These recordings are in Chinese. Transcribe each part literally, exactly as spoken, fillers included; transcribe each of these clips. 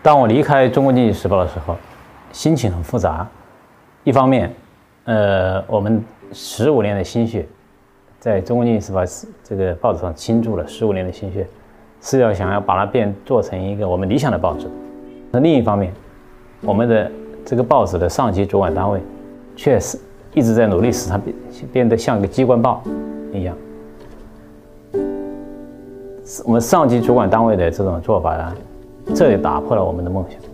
当我离开《中国经济时报》的时候，心情很复杂。一方面，呃，我们十五年的心血，在《中国经济时报》这个报纸上倾注了十五年的心血，是要想要把它变做成一个我们理想的报纸。那另一方面，我们的这个报纸的上级主管单位，却是一直在努力使它变变得像个机关报一样。我们上级主管单位的这种做法呢，这也打破了我们的梦想。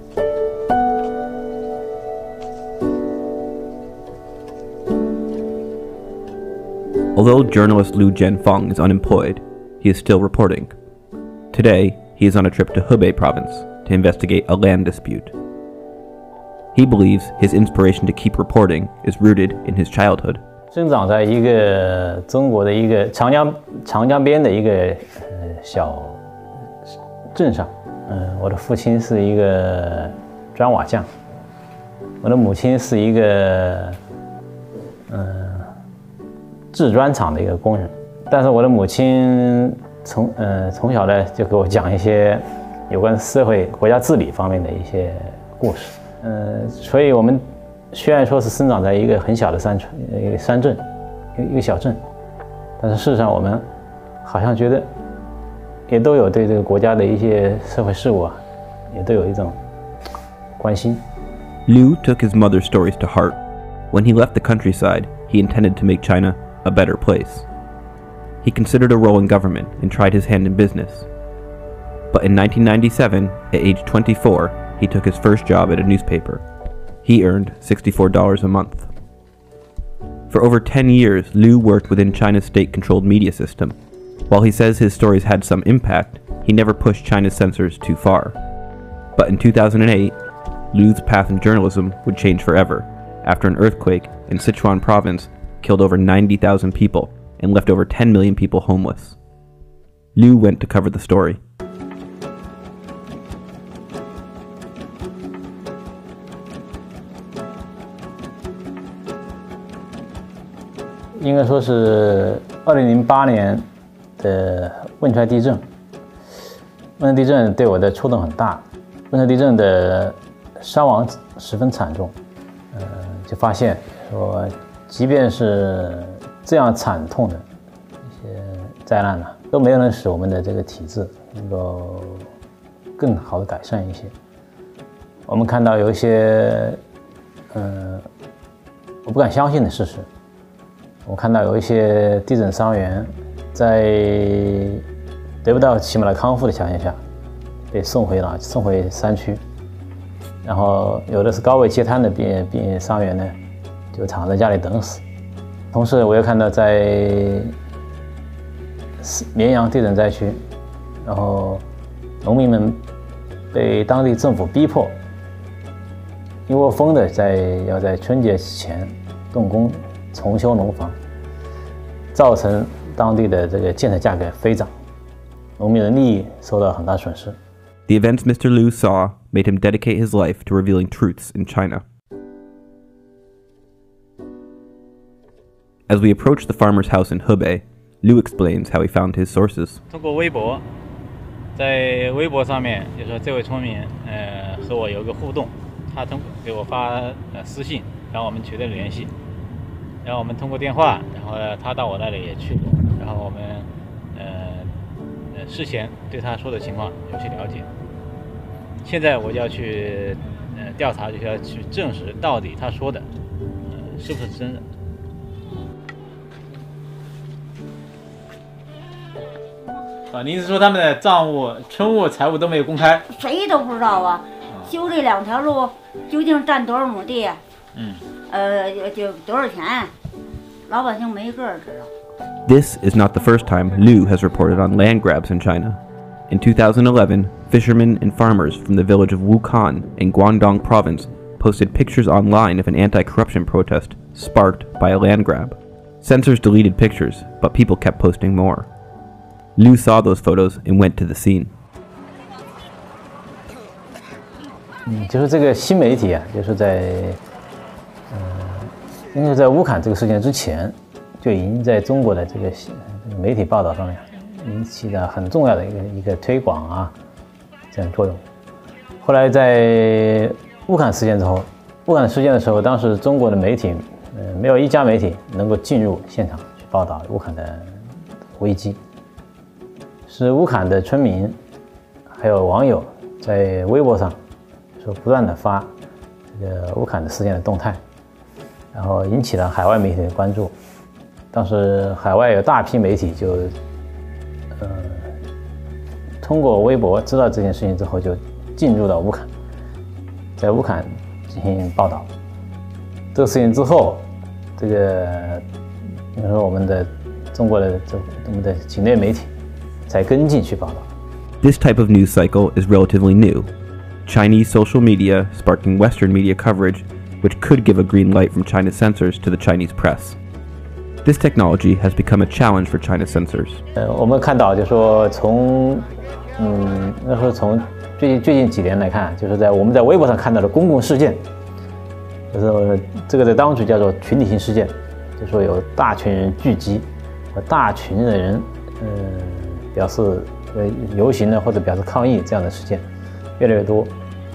Although journalist Liu Jianfeng is unemployed, he is still reporting. Today, he is on a trip to Hubei province to investigate a land dispute. He believes his inspiration to keep reporting is rooted in his childhood. 生长在一个中国的一个长江长江边的一个呃小镇上，嗯、呃，我的父亲是一个砖瓦匠，我的母亲是一个嗯、呃、制砖厂的一个工人。但是我的母亲从呃从小呢就给我讲一些有关社会国家治理方面的一些故事，嗯、呃，所以我们。虽然说是生长在一个很小的山村、一个山镇、一个小镇，但是事实上我们好像觉得也都有对这个国家的一些社会事务啊，也都有一种关心。 Liu took his mother's stories to heart. When he left the countryside, he intended to make China a better place. He considered a role in government and tried his hand in business. But in nineteen ninety-seven, at age twenty-four, he took his first job at a newspaper. He earned sixty-four dollars a month. For over ten years, Liu worked within China's state-controlled media system. While he says his stories had some impact, he never pushed China's censors too far. But in two thousand eight, Liu's path in journalism would change forever, after an earthquake in Sichuan province killed over ninety thousand people and left over ten million people homeless. Liu went to cover the story. 应该说是二零零八年的汶川地震。汶川地震对我的触动很大，汶川地震的伤亡十分惨重。呃，就发现说，即便是这样惨痛的一些灾难呢，都没有能使我们的这个体制能够更好的改善一些。我们看到有一些，嗯、呃，我不敢相信的事实。我看到有一些地震伤员在得不到起码的康复的条件下，被送回了送回山区，然后有的是高位截瘫的病病伤员呢，就躺在家里等死。同时，我又看到在绵阳地震灾区，然后农民们被当地政府逼迫，一窝蜂的在要在春节前动工。重修农房，造成当地的这个建设价格飞涨，农民的利益受到很大损失。 The events Mister Liu saw made him dedicate his life to revealing truths in China. As we approach the farmer's house in Hubei, Liu explains how he found his sources. 通过微博，在微博上面，就说这位村民，呃，和我有一个互动，他通给我发呃私信，然后我们取得了联系。然后我们通过电话，然后他到我那里也去过，然后我们呃呃事前对他说的情况有些了解。现在我就要去呃调查，就是要去证实到底他说的呃是不是真的。啊，您是说他们的账务、村务、财务都没有公开？ 谁都不知道啊！修这两条路究竟占多少亩地？嗯。呃，就多少钱？老百姓没一个人知道。 This is not the first time Liu has reported on land grabs in China. In two thousand eleven, fishermen and farmers from the village of Wukan in Guangdong province posted pictures online of an anti-corruption protest sparked by a land grab. Censors deleted pictures, but people kept posting more. Liu saw those photos and went to the scene. 嗯，就是这个新媒体啊，就是在。因为在乌坎这个事件之前，就已经在中国的这个媒体报道上面引起了很重要的一个一个推广啊这样作用。 后来在乌坎事件之后，乌坎事件的时候，当时中国的媒体，呃，没有一家媒体能够进入现场去报道乌坎的危机，是乌坎的村民还有网友在微博上说不断的发这个乌坎的事件的动态，然后引起了海外媒体的关注。当时海外有大批媒体就，呃，通过微博知道这件事情之后，就进入到乌坎，在乌坎进行报道。这个事情之后，这个应该说我们的中国的这我们的境内媒体才跟进去报道。 This type of news cycle is relatively new. Chinese social media sparking Western media coverage, which could give a green light from China's censors to the Chinese press. This technology has become a challenge for China's censors. 呃，我们看到，就说从，嗯，那时候从最近最近几年来看，就是在我们在微博上看到的公共事件，就是这个在当局叫做群体性事件，就说有大群人聚集，和大群的人，嗯，表示呃游行呢或者表示抗议这样的事件越来越多。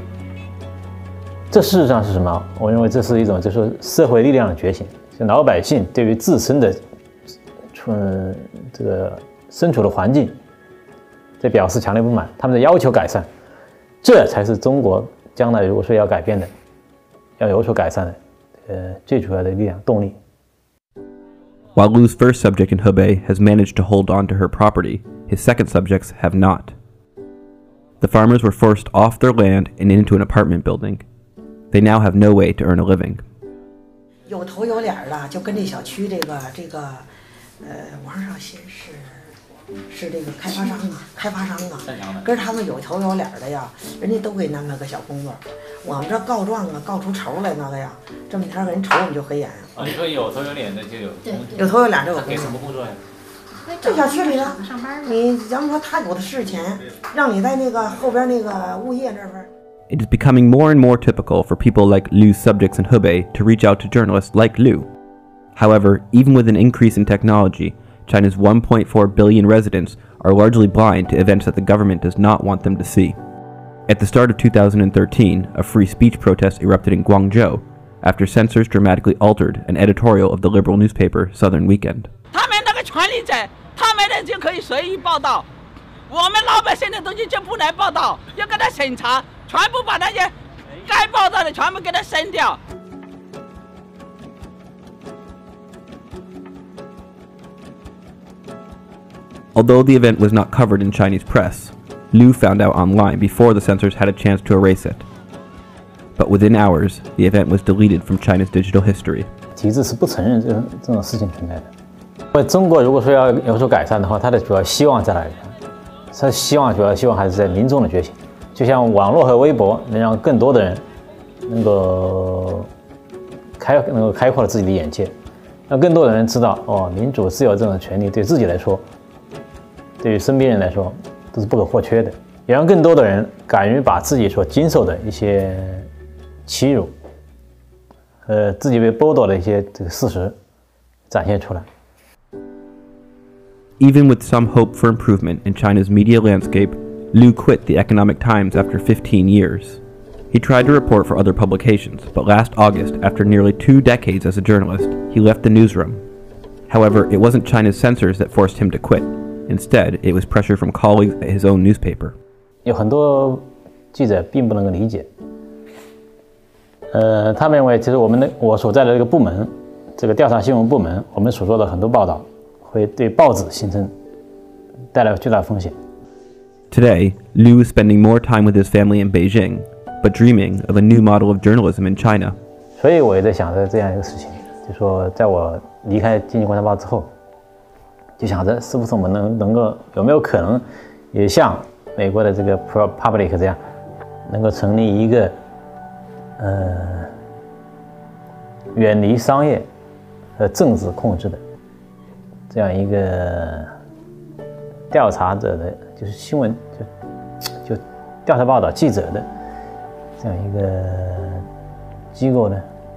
这事实上是什么？我认为这是一种就是社会力量的觉醒。就老百姓对于自身的，嗯，这个身处的环境，在表示强烈不满，他们在要求改善，这才是中国将来如果说要改变的，要有所改善的，呃，最主要的力量动力。 While Lu's first subject in Hebei has managed to hold on to her property, his second subjects have not. The farmers were forced off their land and into an apartment building. They now have no way to earn a living. 有头有脸的，就跟这小区这个这个，呃，网上显示是这个开发商啊，开发商啊，跟他们有头有脸的呀，人家都给安排个小工作。我们这告状啊，告出仇来那个呀，这么天给人瞅我们就黑眼。 啊，你说有头有脸的就有工作， 有头有脸就有工作。 给什么工作呀？ 这小区里的，你咱们说他有的是钱，让你在那个后边那个物业这边。 It is becoming more and more typical for people like Lu's subjects in Hebei to reach out to journalists like Lu. However, even with an increase in technology, China's one point four billion residents are largely blind to events that the government does not want them to see. At the start of two thousand thirteen, a free speech protest erupted in Guangzhou after censors dramatically altered an editorial of the liberal newspaper Southern Weekend. 他们那个权利者，他们的就可以随意报道，我们老百姓的东西就不能报道，要给他审查。全部把那些该报道的全部给它删掉。 Although the event was not covered in Chinese press, Lu found out online before the censors had a chance to erase it. But within hours, the event was deleted from China's digital history. 体制是不承认这种这种事情存在的。因为中国如果说要有所改善的话，它的主要希望在哪里？它希望主要希望还是在民众的觉醒。就像网络和微博能让更多的人能够开能够开阔了自己的眼界，让更多的人知道哦，民主自由这种权利对自己来说，对于身边人来说都是不可或缺的，也让更多的人敢于把自己所经受的一些欺辱和自己被剥夺的一些这个事实展现出来。 Even with some hope for improvement in China's media landscape, Lu quit the Economic Times after fifteen years. He tried to report for other publications, but last August, after nearly two decades as a journalist, he left the newsroom. However, it wasn't China's censors that forced him to quit. Instead, it was pressure from colleagues at his own newspaper. 有很多记者并不能够理解，呃，他们认为其实我们的我所在的这个部门，这个调查新闻部门，我们所做的很多报道，会对报纸形成带来巨大风险。 Today, Lu is spending more time with his family in Beijing, but dreaming of a new model of journalism in China. 所以我也在想着这样一个事情，就说在我离开《经济观察报》之后，就想着是不是我们能能够有没有可能也像美国的这个 ProPublic 这样，能够成立一个呃远离商业和政治控制的这样一个调查者的，就是新闻就就调查报道记者的这样一个机构呢？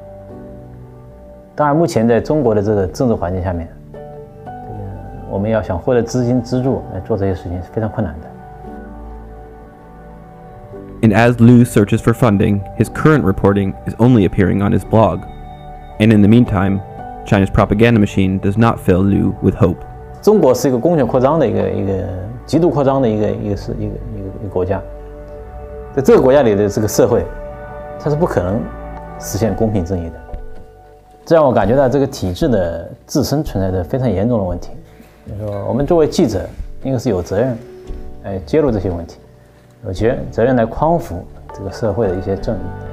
当然，目前在中国的这个政治环境下面，这个我们要想获得资金资助来做这些事情是非常困难的。 In And as Liu searches for funding, his current reporting is only appearing on his blog. And in the meantime, China's propaganda machine does not fill Liu with hope. 中国是一个工业扩张的一个一个极度扩张的一个一个是一个一个一个国家，在这个国家里的这个社会，它是不可能实现公平正义的。这让我感觉到这个体制的自身存在着非常严重的问题。就是说，我们作为记者，应该是有责任，哎，揭露这些问题，有责责任来匡扶这个社会的一些正义。